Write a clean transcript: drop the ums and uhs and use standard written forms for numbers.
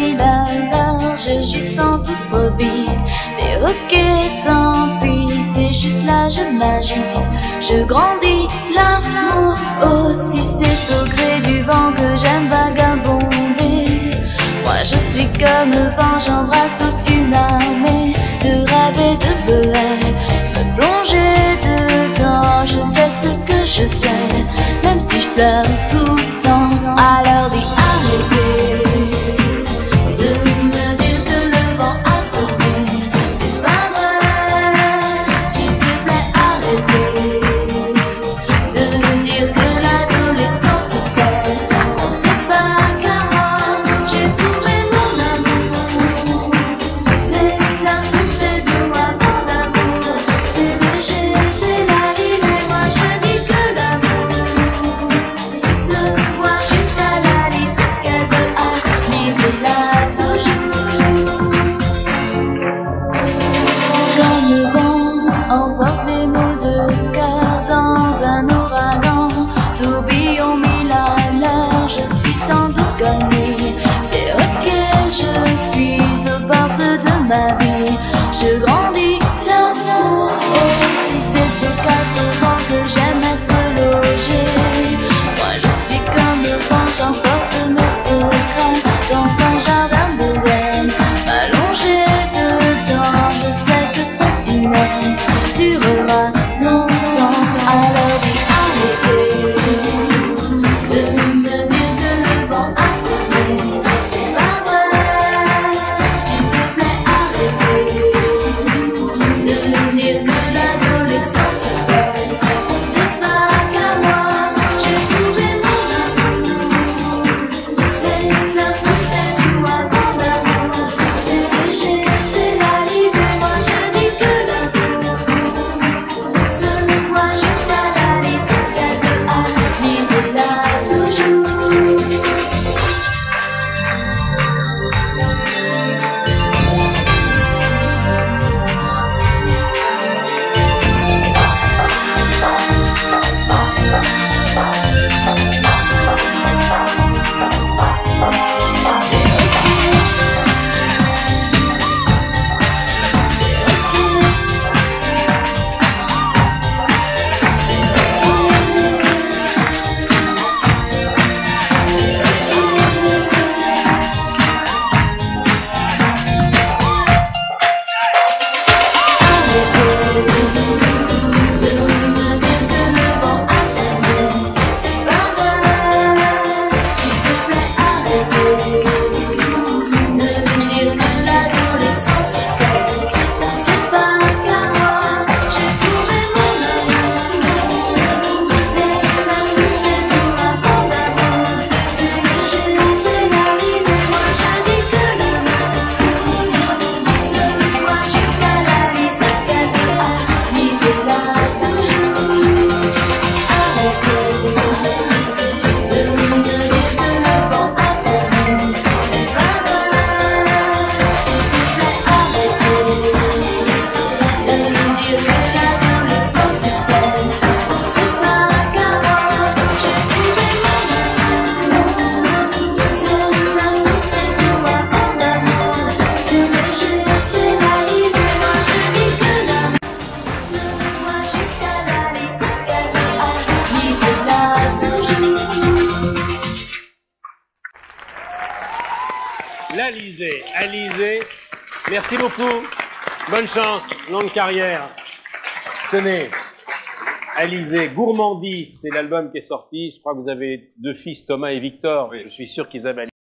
mille à l'heure, je suis senti trop vite. C'est ok, tant pis, c'est juste là je m'agite. Je grandis, l'amour aussi, c'est au gré du vent que j'aime vagabonder. Moi je suis comme le vent, j'embrasse toute une armée de rêves et de bleuets, me plonger dedans, je sais ce que je sais, même si je pleure tout le temps. Alors dis arrêtez de me dire que le vent a tourné, c'est pas vrai, s'il te plaît arrêtez de me dire que l'adolescence c'est, on sait pas qu'à moi j'ai trouvé mon amour. C'est un succès du avant d'amour, c'est léger, c'est la vie, et moi je dis que l'amour se voit jusqu'à la liste qu'elle veut, mais c'est là toujours. Comme le vent emporte les mots de cœur dans un ouragan, tourbillon mille à l'heure, je suis sans doute comme lui. C'est ok, je suis aux portes de ma vie, je grandis, l'amour aussi, c'est aux quatre vents que j'aime être logé. Moi je suis comme le vent, j'emporte mes secrets dans un jardin d'Éden, m'allonger dedans, je sais que cette immeuble durera longtemps. Alors dis arrêtez de me dire que le vent a tourné, c'est pas vrai, s'il te plaît arrêtez de me dire que l'adolescence c'est, c'est pas qu'à moi j'ai trouvé mon amour. C'est un succès du avant d'amour, c'est léger, c'est la lise, et moi je dis que l'amour se voit jusqu'à la liste qu'elle veut, lisez-la toujours. L'Alizé, Alizé, merci beaucoup, bonne chance, longue carrière. Tenez, Alizé, Gourmandise, c'est l'album qui est sorti, je crois que vous avez deux fils, Thomas et Victor, je suis sûr qu'ils aiment Alizé.